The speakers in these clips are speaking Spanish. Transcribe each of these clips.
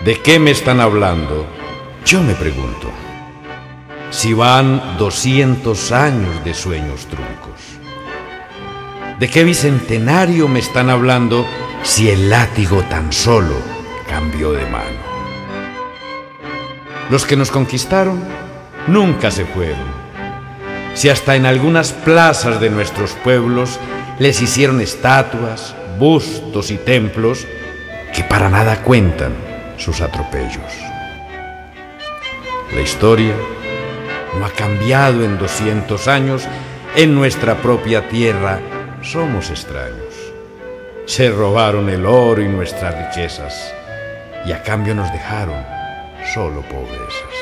¿De qué me están hablando? Yo me pregunto. Si van 200 años de sueños truncos. ¿De qué bicentenario me están hablando si el látigo tan solo cambió de mano? Los que nos conquistaron nunca se fueron. Si hasta en algunas plazas de nuestros pueblos les hicieron estatuas, bustos y templos que para nada cuentan sus atropellos. La historia no ha cambiado en 200 años. En nuestra propia tierra somos extraños. Se robaron el oro y nuestras riquezas y a cambio nos dejaron solo pobrezas.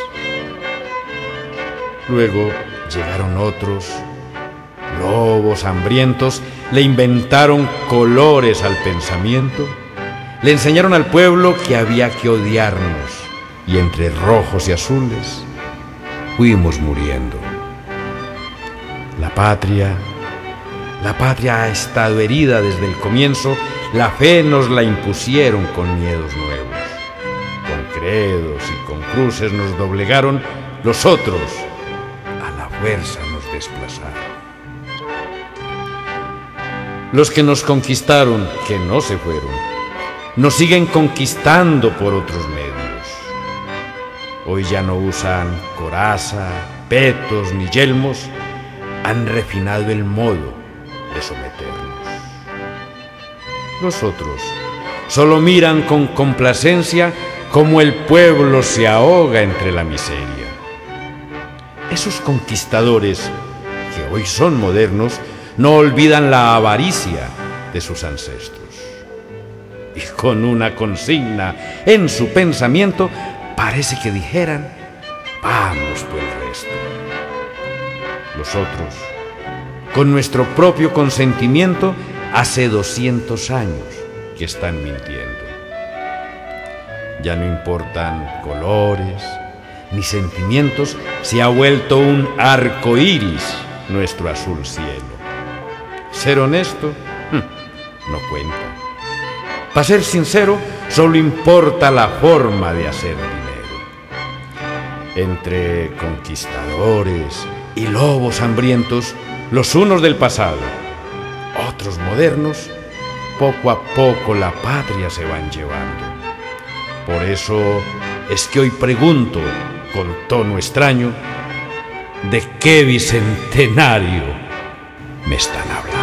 Luego llegaron otros, lobos hambrientos, le inventaron colores al pensamiento, le enseñaron al pueblo que había que odiarnos y entre rojos y azules fuimos muriendo. La patria ha estado herida desde el comienzo, la fe nos la impusieron con miedos nuevos. Con credos y con cruces nos doblegaron, los otros a la fuerza nos desplazaron. Los que nos conquistaron, que no se fueron, nos siguen conquistando por otros medios. Hoy ya no usan coraza, petos ni yelmos, han refinado el modo de someternos. Los otros solo miran con complacencia cómo el pueblo se ahoga entre la miseria. Esos conquistadores, que hoy son modernos, no olvidan la avaricia de sus ancestros. Y con una consigna en su pensamiento, parece que dijeran: vamos por el resto. Los otros, con nuestro propio consentimiento, hace 200 años que están mintiendo. Ya no importan colores ni sentimientos, se ha vuelto un arco iris nuestro azul cielo. Ser honesto no cuenta. Para ser sincero, solo importa la forma de hacer dinero. Entre conquistadores y lobos hambrientos, los unos del pasado, otros modernos, poco a poco la patria se van llevando. Por eso es que hoy pregunto con tono extraño: ¿de qué bicentenario me están hablando?